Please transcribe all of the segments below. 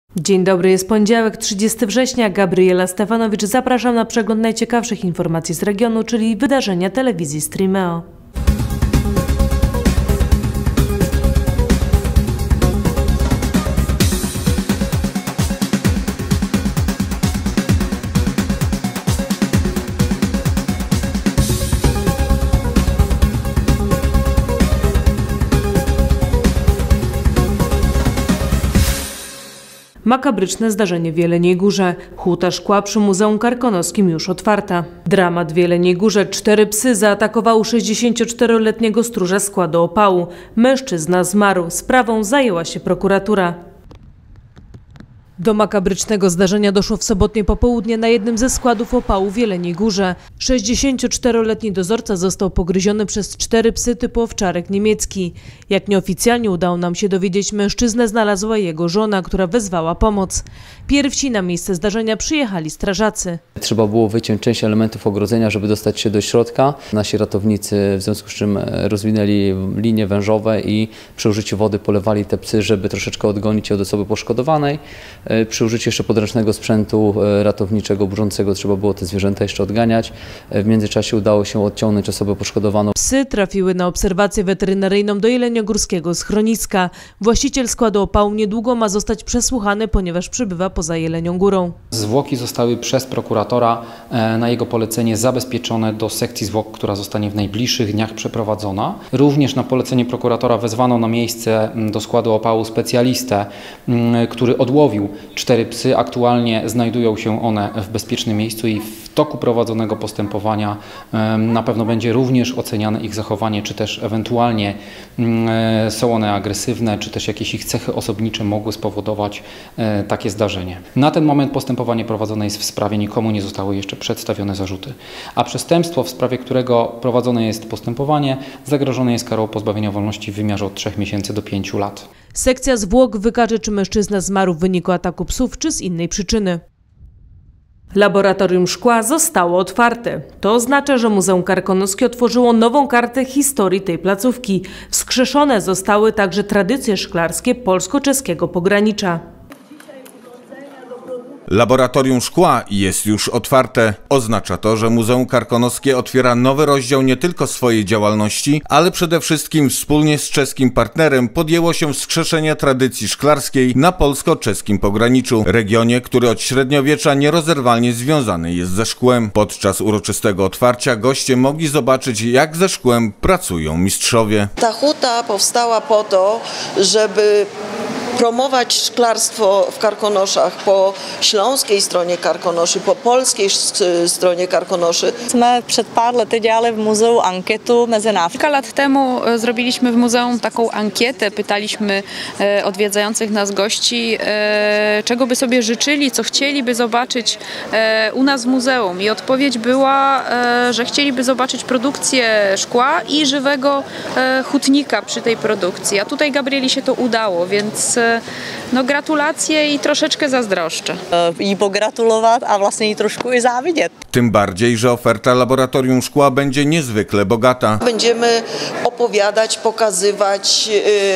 Dzień dobry, jest poniedziałek, 30 września. Gabriela Stefanowicz, zapraszam na przegląd najciekawszych informacji z regionu, czyli wydarzenia telewizji Streameo. Makabryczne zdarzenie w Jeleniej Górze. Huta szkła przy Muzeum Karkonoskim już otwarta. Dramat w Jeleniej Górze. 4 psy zaatakowały 64-letniego stróża składu opału. Mężczyzna zmarł. Sprawą zajęła się prokuratura. Do makabrycznego zdarzenia doszło w sobotnie popołudnie na jednym ze składów opału w Jeleniej Górze. 64-letni dozorca został pogryziony przez 4 psy typu owczarek niemiecki. Jak nieoficjalnie udało nam się dowiedzieć, mężczyznę znalazła jego żona, która wezwała pomoc. Pierwsi na miejsce zdarzenia przyjechali strażacy. Trzeba było wyciąć część elementów ogrodzenia, żeby dostać się do środka. Nasi ratownicy w związku z czym rozwinęli linie wężowe i przy użyciu wody polewali te psy, żeby troszeczkę odgonić je od osoby poszkodowanej. Przy użyciu jeszcze podręcznego sprzętu ratowniczego, burzącego trzeba było te zwierzęta jeszcze odganiać. W międzyczasie udało się odciągnąć osobę poszkodowaną. Psy trafiły na obserwację weterynaryjną do jeleniogórskiego schroniska. Właściciel składu opału niedługo ma zostać przesłuchany, ponieważ przybywa poza Jelenią Górą. Zwłoki zostały przez prokuratora na jego polecenie zabezpieczone do sekcji zwłok, która zostanie w najbliższych dniach przeprowadzona. Również na polecenie prokuratora wezwano na miejsce do składu opału specjalistę, który odłowił 4 psy. Aktualnie znajdują się one w bezpiecznym miejscu i w toku prowadzonego postępowania na pewno będzie również oceniane ich zachowanie, czy też ewentualnie są one agresywne, czy też jakieś ich cechy osobnicze mogły spowodować takie zdarzenie. Na ten moment postępowanie prowadzone jest w sprawie, nikomu nie zostały jeszcze przedstawione zarzuty. A przestępstwo, w sprawie którego prowadzone jest postępowanie, zagrożone jest karą pozbawienia wolności w wymiarze od 3 miesięcy do 5 lat. Sekcja zwłok wykaże, czy mężczyzna zmarł w wyniku ataku psów, czy z innej przyczyny. Laboratorium szkła zostało otwarte. To oznacza, że Muzeum Karkonoskie otworzyło nową kartę historii tej placówki. Wskrzeszone zostały także tradycje szklarskie polsko-czeskiego pogranicza. Laboratorium szkła jest już otwarte. Oznacza to, że Muzeum Karkonoskie otwiera nowy rozdział nie tylko swojej działalności, ale przede wszystkim wspólnie z czeskim partnerem podjęło się wskrzeszenia tradycji szklarskiej na polsko-czeskim pograniczu, regionie, który od średniowiecza nierozerwalnie związany jest ze szkłem. Podczas uroczystego otwarcia goście mogli zobaczyć, jak ze szkłem pracują mistrzowie. Ta huta powstała po to, żeby promować szklarstwo w Karkonoszach po śląskiej stronie Karkonoszy, po polskiej stronie Karkonoszy. Jsme před pár lety dělali w muzeum anketu mezi návštěvníky. Kilka lat temu zrobiliśmy w muzeum taką ankietę, pytaliśmy odwiedzających nas gości, czego by sobie życzyli, co chcieliby zobaczyć u nas w muzeum. I odpowiedź była, że chcieliby zobaczyć produkcję szkła i żywego hutnika przy tej produkcji. A tutaj Gabrieli się to udało, więc no gratulacje i troszeczkę zazdroszczę. Jí pogratulovat a vlastně jí trošku i závidět. Tym bardziej, że oferta Laboratorium Szkła będzie niezwykle bogata. Będziemy opowiadać, pokazywać,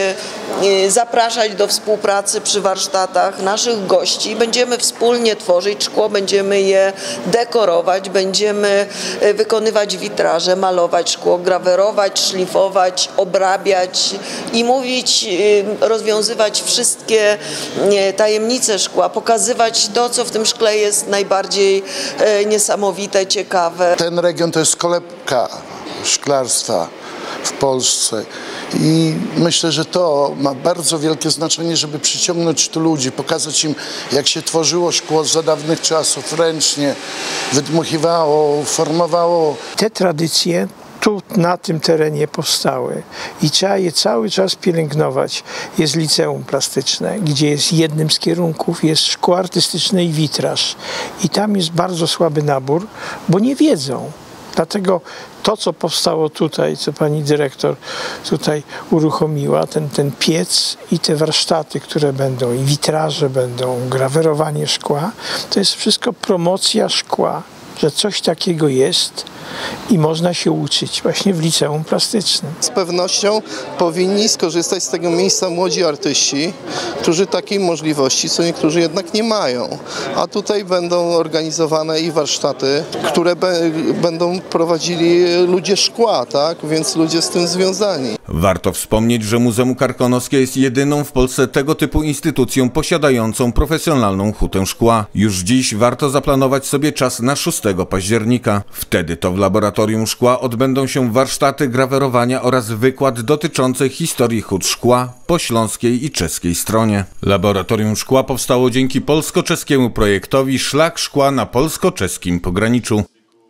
zapraszać do współpracy przy warsztatach naszych gości. Będziemy wspólnie tworzyć szkło, będziemy je dekorować, będziemy wykonywać witraże, malować szkło, grawerować, szlifować, obrabiać i mówić, rozwiązywać wszystkie tajemnice szkła, pokazywać to, co w tym szkle jest najbardziej niesamowite, ciekawe. Ten region to jest kolebka szklarstwa w Polsce i myślę, że to ma bardzo wielkie znaczenie, żeby przyciągnąć tu ludzi, pokazać im, jak się tworzyło szkło za dawnych czasów, ręcznie, wydmuchiwało, formowało. Te tradycje tu na tym terenie powstały i trzeba je cały czas pielęgnować. Jest liceum plastyczne, gdzie jest jednym z kierunków jest szkło artystyczne i witraż. I tam jest bardzo słaby nabór, bo nie wiedzą. Dlatego to, co powstało tutaj, co pani dyrektor tutaj uruchomiła, ten piec i te warsztaty, które będą, i witraże będą, grawerowanie szkła, to jest wszystko promocja szkła, że coś takiego jest, i można się uczyć właśnie w liceum plastycznym. Z pewnością powinni skorzystać z tego miejsca młodzi artyści, którzy takiej możliwości co niektórzy jednak nie mają. A tutaj będą organizowane i warsztaty, które będą prowadzili ludzie szkła, tak? Więc ludzie z tym związani. Warto wspomnieć, że Muzeum Karkonoskie jest jedyną w Polsce tego typu instytucją posiadającą profesjonalną hutę szkła. Już dziś warto zaplanować sobie czas na 6 października. Wtedy to w Laboratorium Szkła odbędą się warsztaty grawerowania oraz wykład dotyczący historii hut szkła po śląskiej i czeskiej stronie. Laboratorium Szkła powstało dzięki polsko-czeskiemu projektowi Szlak Szkła na polsko-czeskim pograniczu.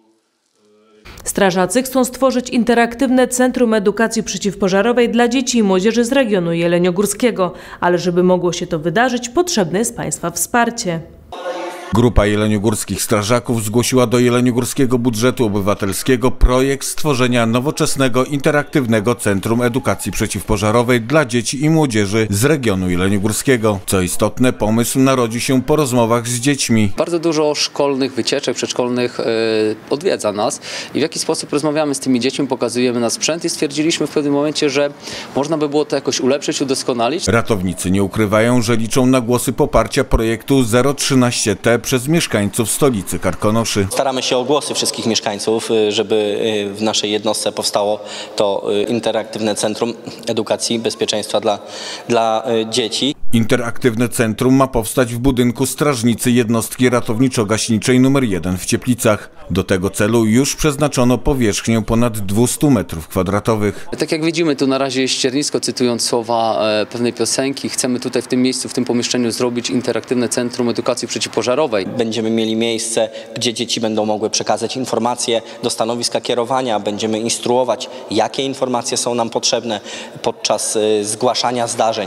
Strażacy chcą stworzyć interaktywne centrum edukacji przeciwpożarowej dla dzieci i młodzieży z regionu jeleniogórskiego, ale żeby mogło się to wydarzyć, potrzebne jest państwa wsparcie. Grupa jeleniogórskich strażaków zgłosiła do Jeleniogórskiego Budżetu Obywatelskiego projekt stworzenia nowoczesnego, interaktywnego Centrum Edukacji Przeciwpożarowej dla dzieci i młodzieży z regionu jeleniogórskiego. Co istotne, pomysł narodził się po rozmowach z dziećmi. Bardzo dużo szkolnych wycieczek, przedszkolnych odwiedza nas i w jaki sposób rozmawiamy z tymi dziećmi, pokazujemy na sprzęt i stwierdziliśmy w pewnym momencie, że można by było to jakoś ulepszyć, udoskonalić. Ratownicy nie ukrywają, że liczą na głosy poparcia projektu 013T przez mieszkańców stolicy Karkonoszy. Staramy się o głosy wszystkich mieszkańców, żeby w naszej jednostce powstało to interaktywne Centrum Edukacji Bezpieczeństwa dla dzieci. Interaktywne centrum ma powstać w budynku strażnicy jednostki ratowniczo-gaśniczej nr 1 w Cieplicach. Do tego celu już przeznaczono powierzchnię ponad 200 m². Tak jak widzimy, tu na razie jest ściernisko, cytując słowa pewnej piosenki. Chcemy tutaj w tym miejscu, w tym pomieszczeniu zrobić interaktywne Centrum Edukacji Przeciwpożarowej. Będziemy mieli miejsce, gdzie dzieci będą mogły przekazać informacje do stanowiska kierowania. Będziemy instruować, jakie informacje są nam potrzebne podczas zgłaszania zdarzeń,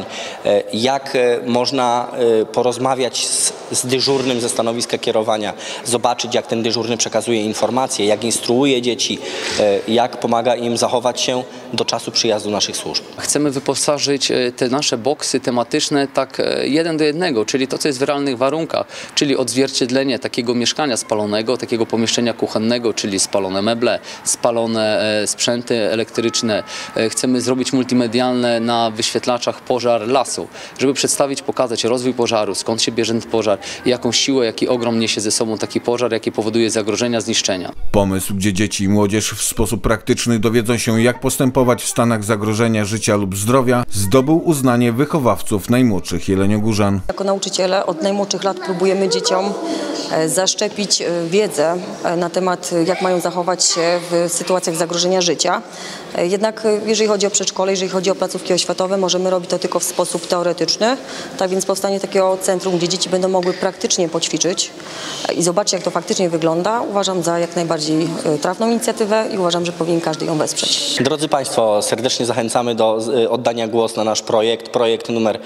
jak można porozmawiać z dyżurnym ze stanowiska kierowania, zobaczyć, jak ten dyżurny przekazuje informacje, jak instruuje dzieci, jak pomaga im zachować się do czasu przyjazdu naszych służb. Chcemy wyposażyć te nasze boksy tematyczne tak 1 do 1, czyli to, co jest w realnych warunkach, czyli odzwierciedlenie takiego mieszkania spalonego, takiego pomieszczenia kuchennego, czyli spalone meble, spalone sprzęty elektryczne. Chcemy zrobić multimedialne na wyświetlaczach pożar lasu, żeby przedstawić, pokazać rozwój pożaru, skąd się bierze ten pożar, jaką siłę, jaki ogrom niesie ze sobą taki pożar, jaki powoduje zagrożenia, zniszczenia. Pomysł, gdzie dzieci i młodzież w sposób praktyczny dowiedzą się, jak postępować w stanach zagrożenia życia lub zdrowia, zdobył uznanie wychowawców najmłodszych jeleniogórzan. Jako nauczyciele od najmłodszych lat próbujemy dzieciom zaszczepić wiedzę na temat, jak mają zachować się w sytuacjach zagrożenia życia. Jednak jeżeli chodzi o przedszkole, jeżeli chodzi o placówki oświatowe, możemy robić to tylko w sposób teoretyczny. Tak więc powstanie takiego centrum, gdzie dzieci będą mogły praktycznie poćwiczyć i zobaczyć, jak to faktycznie wygląda, uważam za jak najbardziej trafną inicjatywę i uważam, że powinien każdy ją wesprzeć. Drodzy Państwo, serdecznie zachęcamy do oddania głosu na nasz projekt numer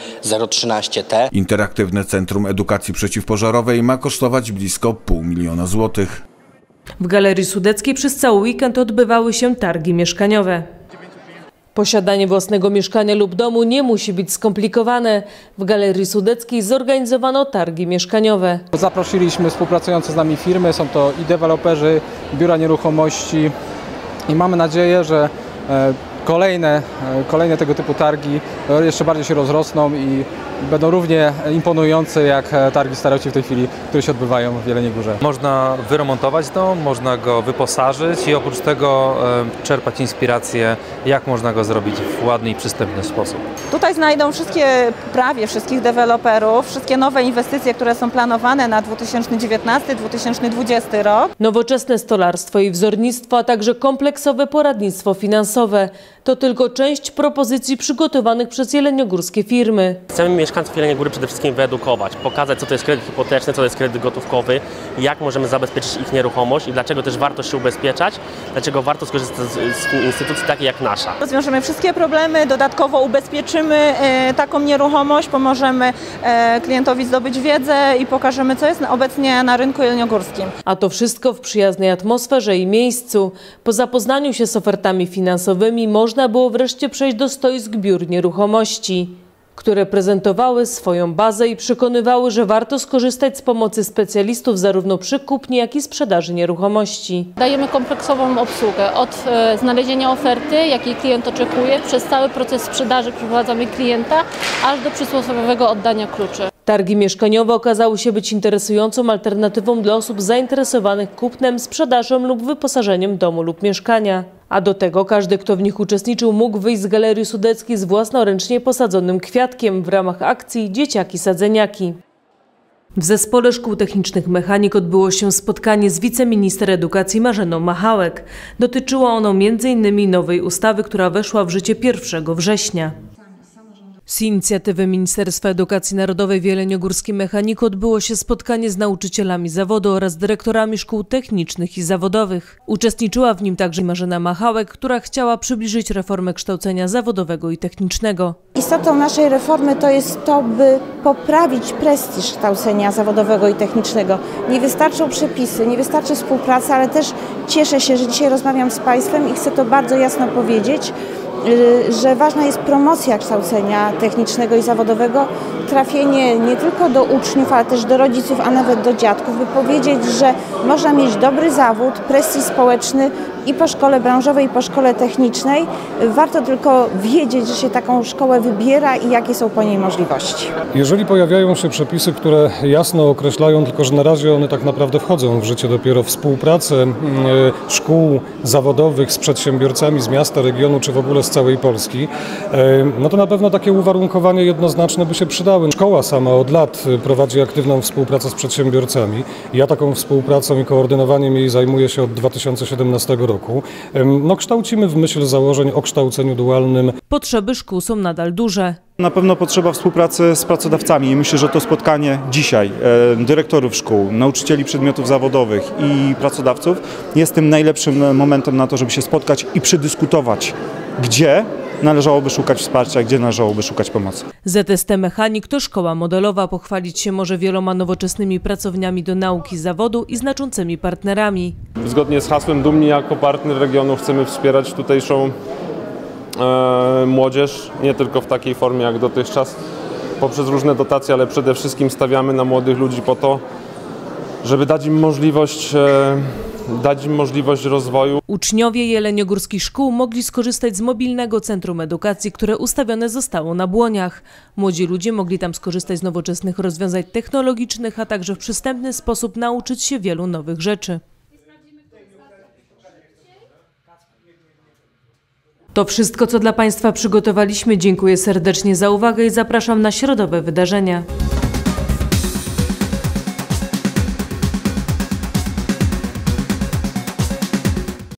013T. Interaktywne Centrum Edukacji Przeciwpożarowej ma kosztować blisko 500 000 złotych. W Galerii Sudeckiej przez cały weekend odbywały się targi mieszkaniowe. Posiadanie własnego mieszkania lub domu nie musi być skomplikowane. W Galerii Sudeckiej zorganizowano targi mieszkaniowe. Zaprosiliśmy współpracujące z nami firmy, są to i deweloperzy, biura nieruchomości i mamy nadzieję, że kolejne tego typu targi jeszcze bardziej się rozrosną i będą równie imponujące jak targi staroci w tej chwili, które się odbywają w Jeleniej Górze. Można wyremontować dom, można go wyposażyć i oprócz tego czerpać inspirację, jak można go zrobić w ładny i przystępny sposób. Tutaj znajdą prawie wszystkich deweloperów, wszystkie nowe inwestycje, które są planowane na 2019-2020 rok. Nowoczesne stolarstwo i wzornictwo, a także kompleksowe poradnictwo finansowe. To tylko część propozycji przygotowanych przez jeleniogórskie firmy. Chcemy mieszkańców Jeleniej Góry przede wszystkim wyedukować, pokazać, co to jest kredyt hipoteczny, co to jest kredyt gotówkowy, jak możemy zabezpieczyć ich nieruchomość i dlaczego też warto się ubezpieczać, dlaczego warto skorzystać z instytucji takiej jak nasza. Rozwiążemy wszystkie problemy, dodatkowo ubezpieczymy taką nieruchomość, pomożemy klientowi zdobyć wiedzę i pokażemy, co jest obecnie na rynku jeleniogórskim. A to wszystko w przyjaznej atmosferze i miejscu. Po zapoznaniu się z ofertami finansowymi można było wreszcie przejść do stoisk biur nieruchomości. które prezentowały swoją bazę i przekonywały, że warto skorzystać z pomocy specjalistów zarówno przy kupnie, jak i sprzedaży nieruchomości. Dajemy kompleksową obsługę od znalezienia oferty, jakiej klient oczekuje, przez cały proces sprzedaży przeprowadzamy klienta, aż do przysłowiowego oddania kluczy. Targi mieszkaniowe okazały się być interesującą alternatywą dla osób zainteresowanych kupnem, sprzedażą lub wyposażeniem domu lub mieszkania. A do tego każdy, kto w nich uczestniczył, mógł wyjść z Galerii Sudeckiej z własnoręcznie posadzonym kwiatkiem w ramach akcji Dzieciaki Sadzeniaki. W Zespole Szkół Technicznych Mechanik odbyło się spotkanie z wiceminister edukacji Marzeną Machałek. Dotyczyło ono m.in. nowej ustawy, która weszła w życie 1 września. Z inicjatywy Ministerstwa Edukacji Narodowej w Jeleniogórskim Mechaniku odbyło się spotkanie z nauczycielami zawodu oraz dyrektorami szkół technicznych i zawodowych. Uczestniczyła w nim także Marzena Machałek, która chciała przybliżyć reformę kształcenia zawodowego i technicznego. Istotą naszej reformy to jest to, by poprawić prestiż kształcenia zawodowego i technicznego. Nie wystarczą przepisy, nie wystarczy współpraca, ale też cieszę się, że dzisiaj rozmawiam z Państwem i chcę to bardzo jasno powiedzieć, że ważna jest promocja kształcenia technicznego i zawodowego, trafienie nie tylko do uczniów, ale też do rodziców, a nawet do dziadków, by powiedzieć, że można mieć dobry zawód, prestiż społeczny i po szkole branżowej, i po szkole technicznej. Warto tylko wiedzieć, że się taką szkołę wybiera i jakie są po niej możliwości. Jeżeli pojawiają się przepisy, które jasno określają, tylko że na razie one tak naprawdę wchodzą w życie dopiero, współpracę szkół zawodowych z przedsiębiorcami z miasta, regionu czy w ogóle z całej Polski, no to na pewno takie uwarunkowania jednoznaczne by się przydały. Szkoła sama od lat prowadzi aktywną współpracę z przedsiębiorcami. Ja taką współpracą i koordynowaniem jej zajmuję się od 2017 roku. No, kształcimy w myśl założeń o kształceniu dualnym. Potrzeby szkół są nadal duże. Na pewno potrzeba współpracy z pracodawcami i myślę, że to spotkanie dzisiaj dyrektorów szkół, nauczycieli przedmiotów zawodowych i pracodawców jest tym najlepszym momentem na to, żeby się spotkać i przedyskutować, gdzie należałoby szukać wsparcia, gdzie należałoby szukać pomocy. ZST Mechanik to szkoła modelowa, pochwalić się może wieloma nowoczesnymi pracowniami do nauki zawodu i znaczącymi partnerami. Zgodnie z hasłem Dumni jako partner regionu chcemy wspierać tutejszą młodzież, nie tylko w takiej formie jak dotychczas, poprzez różne dotacje, ale przede wszystkim stawiamy na młodych ludzi po to, żeby dać im możliwość rozwoju. Uczniowie jeleniogórskich szkół mogli skorzystać z mobilnego centrum edukacji, które ustawione zostało na Błoniach. Młodzi ludzie mogli tam skorzystać z nowoczesnych rozwiązań technologicznych, a także w przystępny sposób nauczyć się wielu nowych rzeczy. To wszystko, co dla Państwa przygotowaliśmy. Dziękuję serdecznie za uwagę i zapraszam na środowe wydarzenia.